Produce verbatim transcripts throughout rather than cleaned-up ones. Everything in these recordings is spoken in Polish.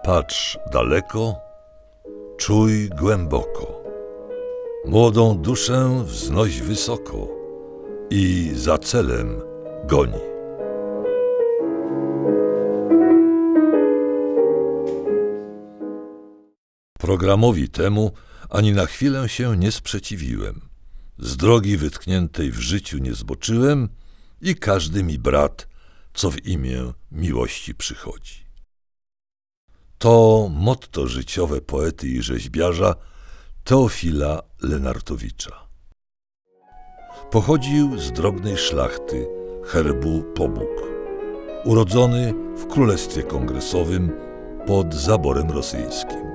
Patrz daleko, czuj głęboko, młodą duszę wznoś wysoko i za celem goni. Programowi temu ani na chwilę się nie sprzeciwiłem. Z drogi wytkniętej w życiu nie zboczyłem i każdy mi brat, co w imię miłości przychodzi. To motto życiowe poety i rzeźbiarza Teofila Lenartowicza. Pochodził z drobnej szlachty herbu Pobóg, urodzony w Królestwie Kongresowym pod zaborem rosyjskim.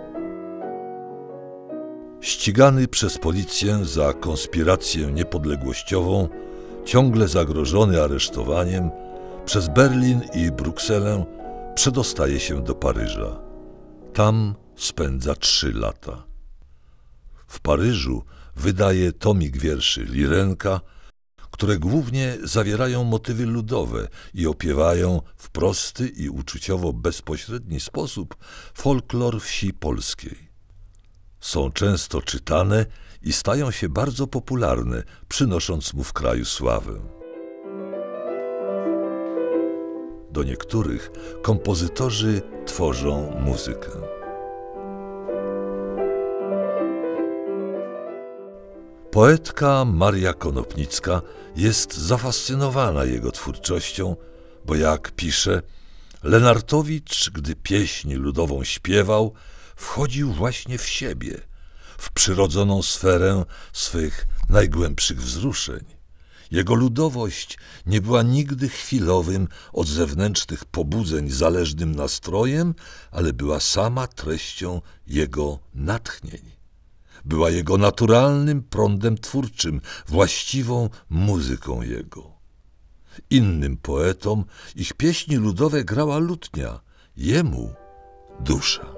Ścigany przez policję za konspirację niepodległościową, ciągle zagrożony aresztowaniem, przez Berlin i Brukselę przedostaje się do Paryża. Tam spędza trzy lata. W Paryżu wydaje tomik wierszy Lirenka, które głównie zawierają motywy ludowe i opiewają w prosty i uczuciowo bezpośredni sposób folklor wsi polskiej. Są często czytane i stają się bardzo popularne, przynosząc mu w kraju sławę. Do niektórych kompozytorzy tworzą muzykę. Poetka Maria Konopnicka jest zafascynowana jego twórczością, bo jak pisze, Lenartowicz, gdy pieśń ludową śpiewał, wchodził właśnie w siebie, w przyrodzoną sferę swych najgłębszych wzruszeń. Jego ludowość nie była nigdy chwilowym od zewnętrznych pobudzeń zależnym nastrojem, ale była sama treścią jego natchnień. Była jego naturalnym prądem twórczym, właściwą muzyką jego. Innym poetom ich pieśni ludowe grała lutnia, jemu dusza.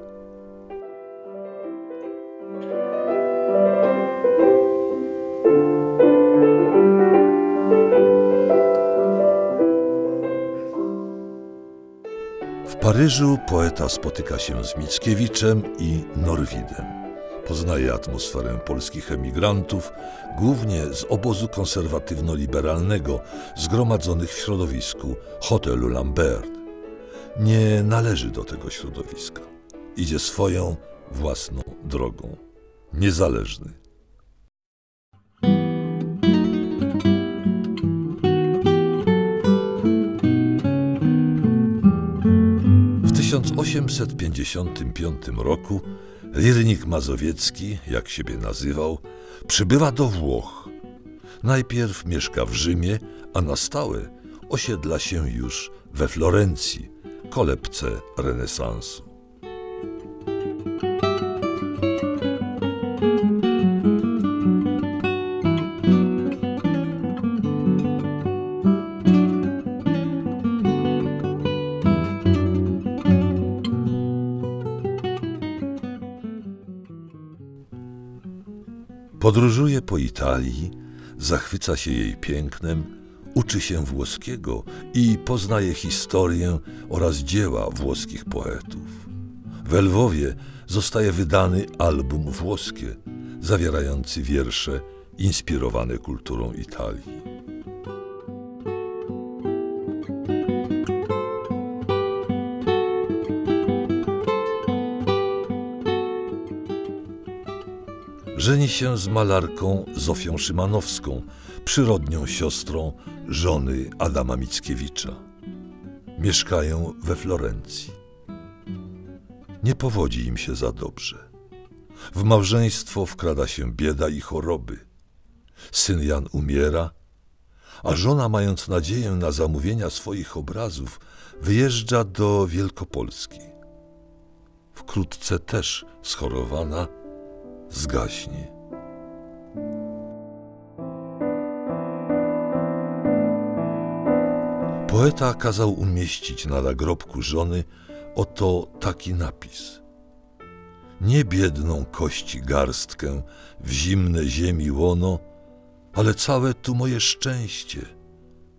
W Paryżu poeta spotyka się z Mickiewiczem i Norwidem. Poznaje atmosferę polskich emigrantów, głównie z obozu konserwatywno-liberalnego, zgromadzonych w środowisku hotelu Lambert. Nie należy do tego środowiska. Idzie swoją własną drogą. Niezależny. W tysiąc osiemset pięćdziesiątym piątym roku lirnik mazowiecki, jak siebie nazywał, przybywa do Włoch. Najpierw mieszka w Rzymie, a na stałe osiedla się już we Florencji, kolebce renesansu. Podróżuje po Italii, zachwyca się jej pięknem, uczy się włoskiego i poznaje historię oraz dzieła włoskich poetów. We Lwowie zostaje wydany album włoskie, zawierający wiersze inspirowane kulturą Italii. Żeni się z malarką Zofią Szymanowską, przyrodnią siostrą żony Adama Mickiewicza. Mieszkają we Florencji. Nie powodzi im się za dobrze. W małżeństwo wkrada się bieda i choroby. Syn Jan umiera, a żona, mając nadzieję na zamówienia swoich obrazów, wyjeżdża do Wielkopolski. Wkrótce też schorowana zgaśnie. Poeta kazał umieścić na nagrobku żony oto taki napis: nie biedną kości garstkę w zimne ziemi łono, ale całe tu moje szczęście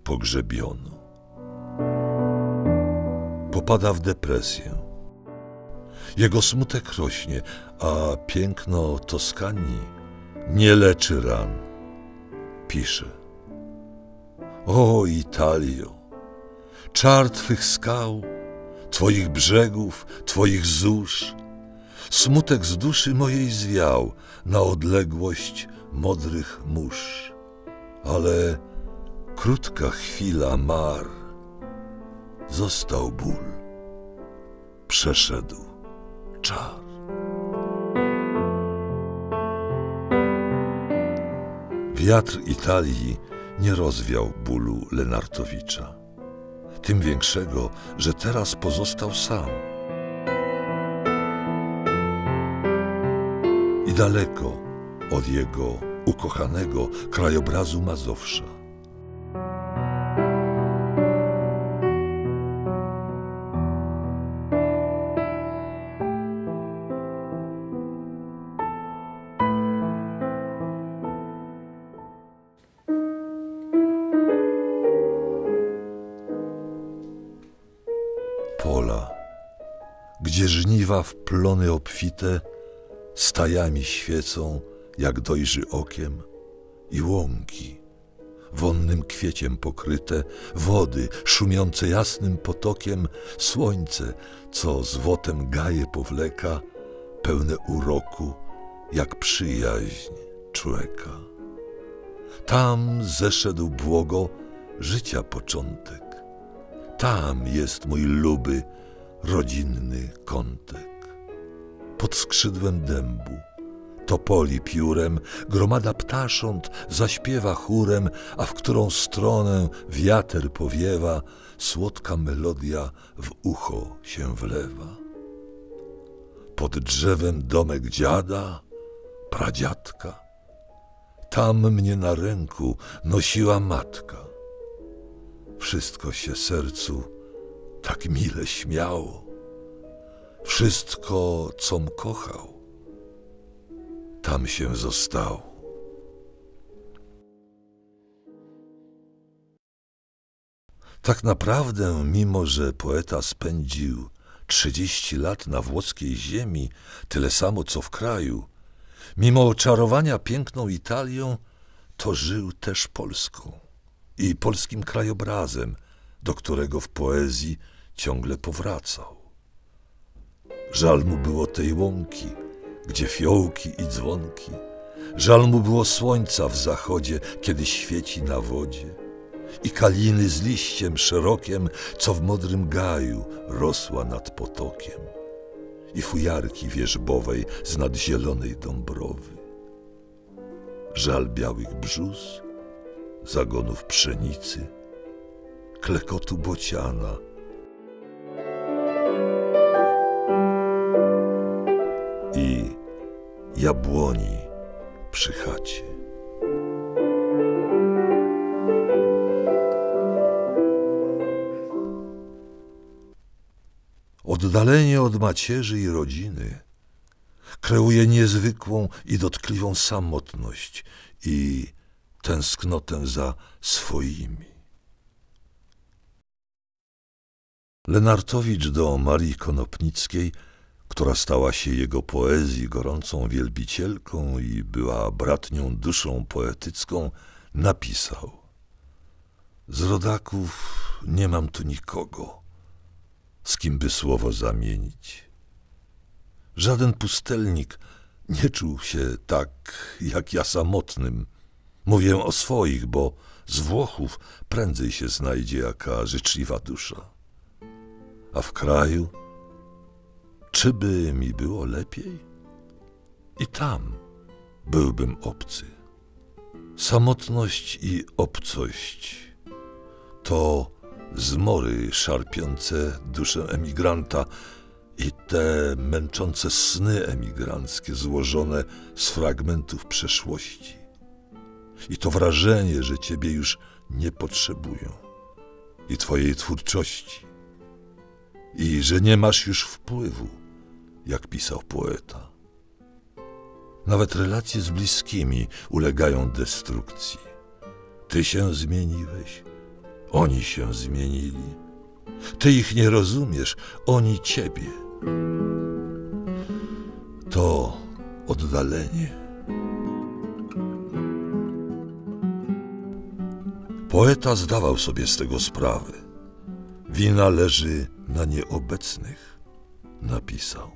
pogrzebiono. Popada w depresję. Jego smutek rośnie, a piękno Toskanii nie leczy ran. Pisze: o Italio, czar twych skał, twoich brzegów, twoich zórz, smutek z duszy mojej zwiał na odległość modrych mórz. Ale krótka chwila mar, został ból, przeszedł czar. Wiatr Italii nie rozwiał bólu Lenartowicza. Tym większego, że teraz pozostał sam. I daleko od jego ukochanego krajobrazu Mazowsza. Pola, gdzie żniwa w plony obfite stajami świecą, jak dojrzy okiem, i łąki, wonnym kwieciem pokryte, wody szumiące jasnym potokiem, słońce, co złotem gaje powleka, pełne uroku, jak przyjaźń człeka. Tam zeszedł błogo życia początek. Tam jest mój luby, rodzinny kątek. Pod skrzydłem dębu, topoli piórem, gromada ptasząt zaśpiewa chórem, a w którą stronę wiater powiewa, słodka melodia w ucho się wlewa. Pod drzewem domek dziada, pradziadka, tam mnie na ręku nosiła matka. Wszystko się sercu tak mile śmiało, wszystko, com kochał, tam się zostało. Tak naprawdę, mimo że poeta spędził trzydzieści lat na włoskiej ziemi, tyle samo co w kraju, mimo oczarowania piękną Italią, to żył też Polską i polskim krajobrazem, do którego w poezji ciągle powracał. Żal mu było tej łąki, gdzie fiołki i dzwonki, żal mu było słońca w zachodzie, kiedy świeci na wodzie, i kaliny z liściem szerokiem, co w modrym gaju rosła nad potokiem, i fujarki wierzbowej z nad zielonej Dąbrowy. Żal białych brzóz, zagonów pszenicy, klekotu bociana, i jabłoni przy chacie. Oddalenie od macierzy i rodziny kreuje niezwykłą i dotkliwą samotność i tęsknotę za swoimi. Lenartowicz do Marii Konopnickiej, która stała się jego poezji gorącą wielbicielką i była bratnią duszą poetycką, napisał: z rodaków nie mam tu nikogo, z kim by słowo zamienić. Żaden pustelnik nie czuł się tak jak ja samotnym. Mówię o swoich, bo z Włochów prędzej się znajdzie jaka życzliwa dusza. A w kraju, czy by mi było lepiej? I tam byłbym obcy. Samotność i obcość to zmory szarpiące duszę emigranta i te męczące sny emigranckie złożone z fragmentów przeszłości. I to wrażenie, że ciebie już nie potrzebują i twojej twórczości, i że nie masz już wpływu, jak pisał poeta. Nawet relacje z bliskimi ulegają destrukcji. Ty się zmieniłeś, oni się zmienili. Ty ich nie rozumiesz, oni ciebie. To oddalenie. Poeta zdawał sobie z tego sprawę. Wina leży na nieobecnych, napisał.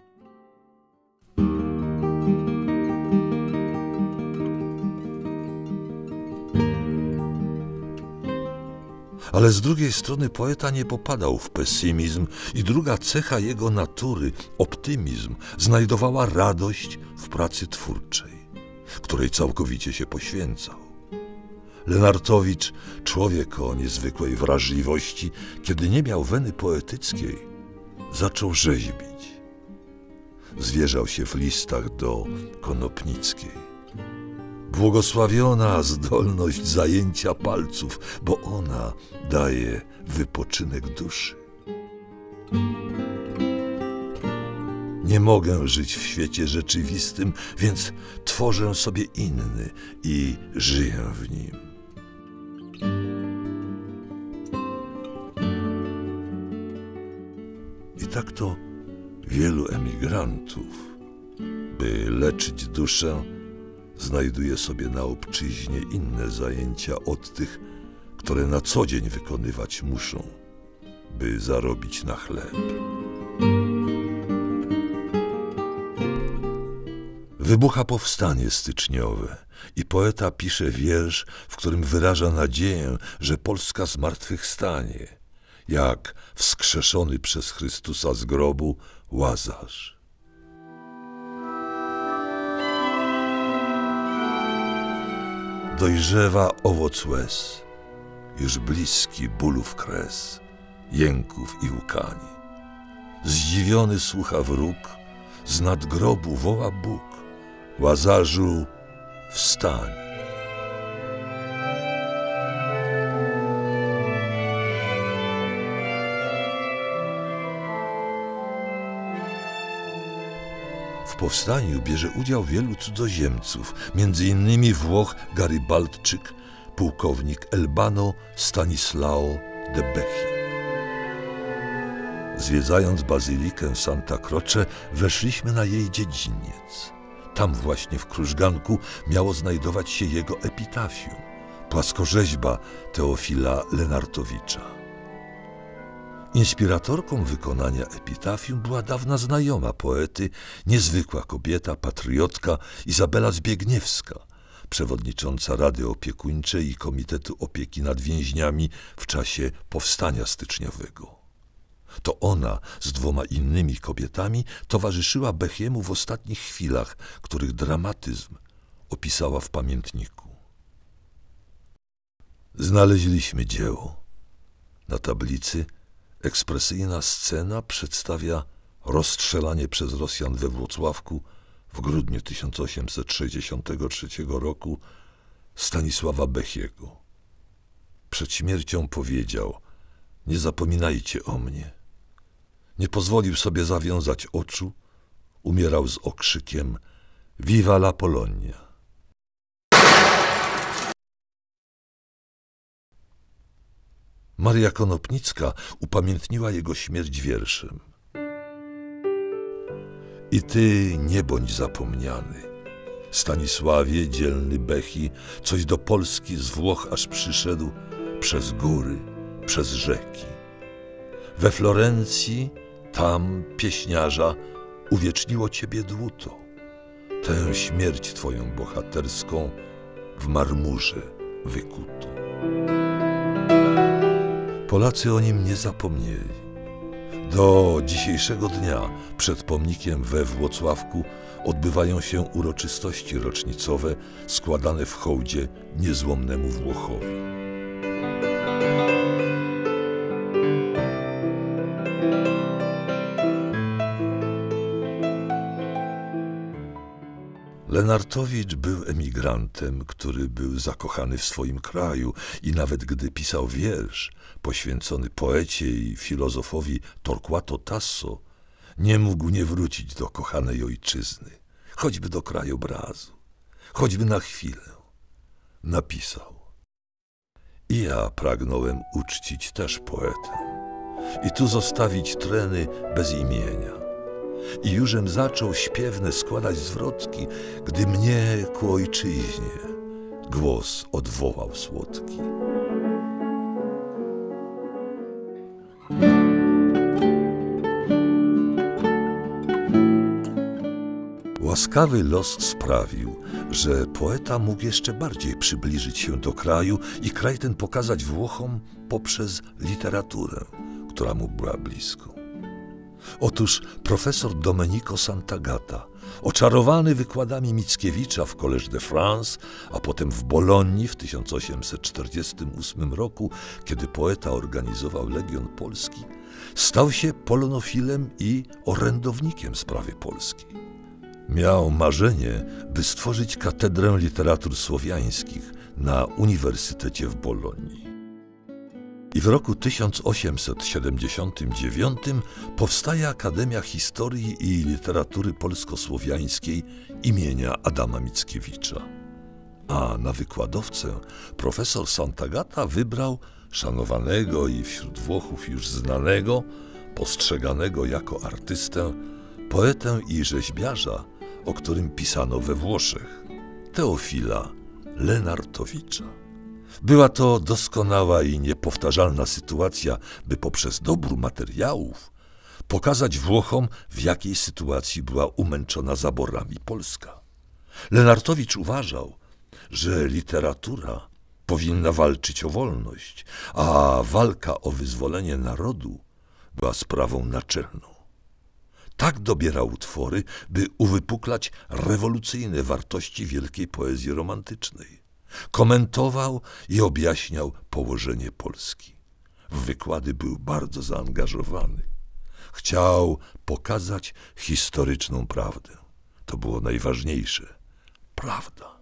Ale z drugiej strony poeta nie popadał w pesymizm i druga cecha jego natury, optymizm, znajdowała radość w pracy twórczej, której całkowicie się poświęcał. Lenartowicz, człowiek o niezwykłej wrażliwości, kiedy nie miał weny poetyckiej, zaczął rzeźbić. Zwierzał się w listach do Konopnickiej. Błogosławiona zdolność zajęcia palców, bo ona daje wypoczynek duszy. Nie mogę żyć w świecie rzeczywistym, więc tworzę sobie inny i żyję w nim. I tak to wielu emigrantów, by leczyć duszę, znajduje sobie na obczyźnie inne zajęcia od tych, które na co dzień wykonywać muszą, by zarobić na chleb. Wybucha powstanie styczniowe i poeta pisze wiersz, w którym wyraża nadzieję, że Polska zmartwychwstanie, jak wskrzeszony przez Chrystusa z grobu Łazarz. Dojrzewa owoc łez, już bliski bólów kres, jęków i łkań. Zdziwiony słucha wróg, z nad grobu woła Bóg: Łazarzu, wstań. W powstaniu bierze udział wielu cudzoziemców, między innymi Włoch Garibaldczyk, pułkownik Elbano Stanislao de Becchi. Zwiedzając bazylikę Santa Croce, weszliśmy na jej dziedziniec. Tam właśnie w krużganku miało znajdować się jego epitafium, płaskorzeźba Teofila Lenartowicza. Inspiratorką wykonania epitafium była dawna znajoma poety, niezwykła kobieta, patriotka Izabela Zbiegniewska, przewodnicząca Rady Opiekuńczej i Komitetu Opieki nad Więźniami w czasie powstania styczniowego. To ona z dwoma innymi kobietami towarzyszyła Becchiemu w ostatnich chwilach, których dramatyzm opisała w pamiętniku. Znaleźliśmy dzieło. Na tablicy ekspresyjna scena przedstawia rozstrzelanie przez Rosjan we Włocławku w grudniu tysiąc osiemset sześćdziesiątego trzeciego roku Stanisława Becchiego. Przed śmiercią powiedział: nie zapominajcie o mnie. Nie pozwolił sobie zawiązać oczu, umierał z okrzykiem: Viva la Polonia! Maria Konopnicka upamiętniła jego śmierć wierszem. I ty nie bądź zapomniany, Stanisławie, dzielny Becchi, coś do Polski z Włoch aż przyszedł, przez góry, przez rzeki. We Florencji, tam pieśniarza, uwieczniło ciebie dłuto. Tę śmierć twoją bohaterską w marmurze wykuto. Polacy o nim nie zapomnieli. Do dzisiejszego dnia przed pomnikiem we Włocławku odbywają się uroczystości rocznicowe składane w hołdzie niezłomnemu Włochowi. Lenartowicz był emigrantem, który był zakochany w swoim kraju i nawet gdy pisał wiersz poświęcony poecie i filozofowi Torquato Tasso, nie mógł nie wrócić do kochanej ojczyzny, choćby do krajobrazu, choćby na chwilę. Napisał: i ja pragnąłem uczcić też poetę i tu zostawić treny bez imienia. i jużem zaczął śpiewne składać zwrotki, gdy mnie ku ojczyźnie głos odwołał słodki. Łaskawy los sprawił, że poeta mógł jeszcze bardziej przybliżyć się do kraju i kraj ten pokazać Włochom poprzez literaturę, która mu była blisko. Otóż profesor Domenico Santagata, oczarowany wykładami Mickiewicza w Collège de France, a potem w Bolonii w tysiąc osiemset czterdziestym ósmym roku, kiedy poeta organizował Legion Polski, stał się polonofilem i orędownikiem sprawy polskiej. Miał marzenie, by stworzyć katedrę literatur słowiańskich na Uniwersytecie w Bolonii. I w roku tysiąc osiemset siedemdziesiątym dziewiątym powstaje Akademia Historii i Literatury Polsko-Słowiańskiej imienia Adama Mickiewicza. A na wykładowcę profesor Santagata wybrał szanowanego i wśród Włochów już znanego, postrzeganego jako artystę, poetę i rzeźbiarza, o którym pisano we Włoszech, Teofila Lenartowicza. Była to doskonała i niepowtarzalna sytuacja, by poprzez dobór materiałów pokazać Włochom, w jakiej sytuacji była umęczona zaborami Polska. Lenartowicz uważał, że literatura powinna walczyć o wolność, a walka o wyzwolenie narodu była sprawą naczelną. Tak dobierał utwory, by uwypuklać rewolucyjne wartości wielkiej poezji romantycznej. Komentował i objaśniał położenie Polski. W wykłady był bardzo zaangażowany. Chciał pokazać historyczną prawdę. To było najważniejsze. Prawda.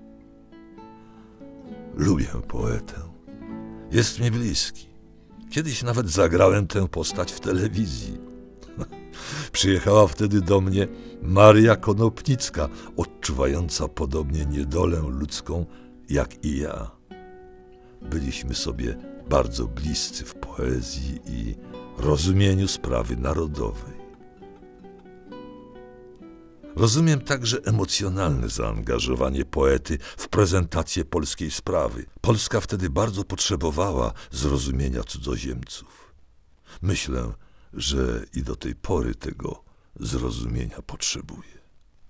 Lubię poetę. Jest mi bliski. Kiedyś nawet zagrałem tę postać w telewizji. Przyjechała wtedy do mnie Maria Konopnicka, odczuwająca podobnie niedolę ludzką jak i ja. Byliśmy sobie bardzo bliscy w poezji i rozumieniu sprawy narodowej. Rozumiem także emocjonalne zaangażowanie poety w prezentację polskiej sprawy. Polska wtedy bardzo potrzebowała zrozumienia cudzoziemców. Myślę, że i do tej pory tego zrozumienia potrzebuje.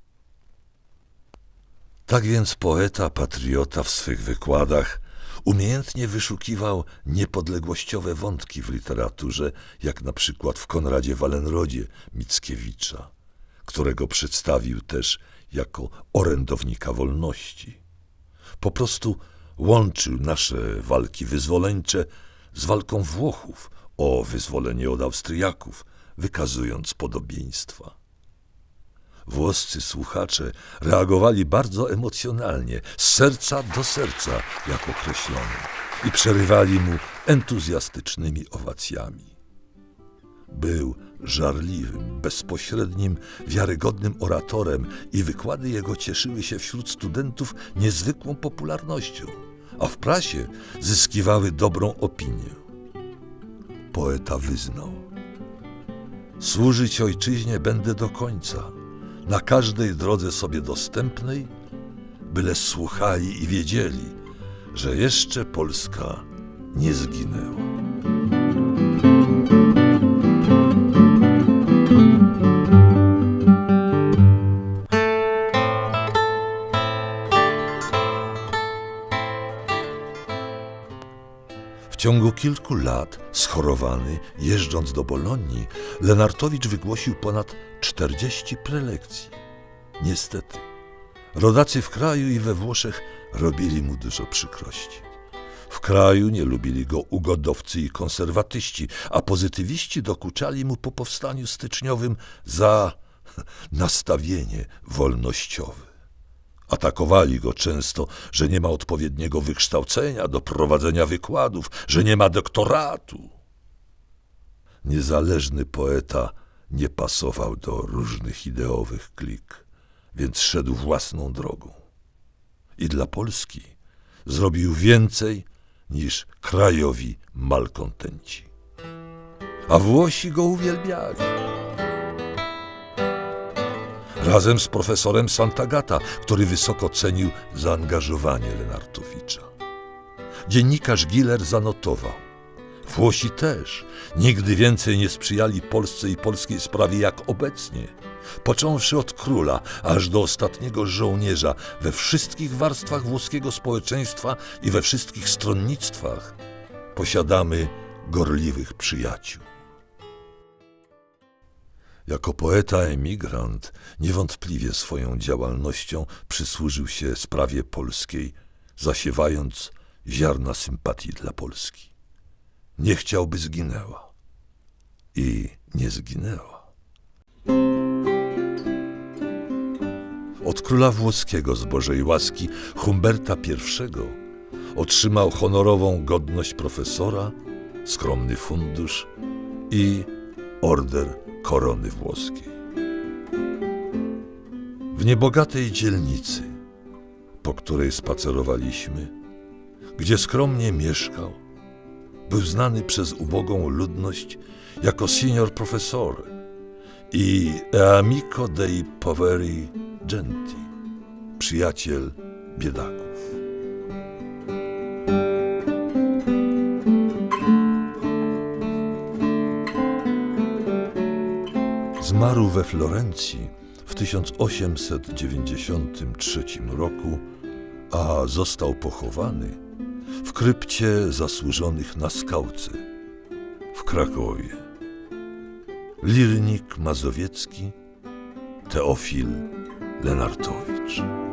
Tak więc poeta, patriota w swych wykładach umiejętnie wyszukiwał niepodległościowe wątki w literaturze, jak na przykład w Konradzie Wallenrodzie Mickiewicza, którego przedstawił też jako orędownika wolności. Po prostu łączył nasze walki wyzwoleńcze z walką Włochów o wyzwolenie od Austriaków, wykazując podobieństwa. Włoscy słuchacze reagowali bardzo emocjonalnie, z serca do serca, jak określono, i przerywali mu entuzjastycznymi owacjami. Był żarliwym, bezpośrednim, wiarygodnym oratorem i wykłady jego cieszyły się wśród studentów niezwykłą popularnością, a w prasie zyskiwały dobrą opinię. Poeta wyznał: służyć ojczyźnie będę do końca, na każdej drodze sobie dostępnej, byle słuchali i wiedzieli, że jeszcze Polska nie zginęła. W ciągu kilku lat, schorowany, jeżdżąc do Bolonii, Lenartowicz wygłosił ponad czterdzieści prelekcji. Niestety, rodacy w kraju i we Włoszech robili mu dużo przykrości. W kraju nie lubili go ugodowcy i konserwatyści, a pozytywiści dokuczali mu po powstaniu styczniowym za nastawienie wolnościowe. Atakowali go często, że nie ma odpowiedniego wykształcenia do prowadzenia wykładów, że nie ma doktoratu. Niezależny poeta nie pasował do różnych ideowych klik, więc szedł własną drogą. I dla Polski zrobił więcej niż krajowi malkontenci. A Włosi go uwielbiali. razem z profesorem Santagata, który wysoko cenił zaangażowanie Lenartowicza. Dziennikarz Giller zanotował: Włosi też nigdy więcej nie sprzyjali Polsce i polskiej sprawie jak obecnie. Począwszy od króla, aż do ostatniego żołnierza, we wszystkich warstwach włoskiego społeczeństwa i we wszystkich stronnictwach posiadamy gorliwych przyjaciół. Jako poeta-emigrant niewątpliwie swoją działalnością przysłużył się sprawie polskiej, zasiewając ziarna sympatii dla Polski. Nie chciał, by zginęła. I nie zginęła. Od króla włoskiego z Bożej łaski Humberta pierwszego otrzymał honorową godność profesora, skromny fundusz i order korony włoskiej. W niebogatej dzielnicy, po której spacerowaliśmy, gdzie skromnie mieszkał, był znany przez ubogą ludność jako signor professore i e amico dei poveri genti, przyjaciel biedaków. Zmarł we Florencji w tysiąc osiemset dziewięćdziesiątym trzecim roku, a został pochowany w krypcie zasłużonych na Skałce w Krakowie. Lirnik mazowiecki Teofil Lenartowicz.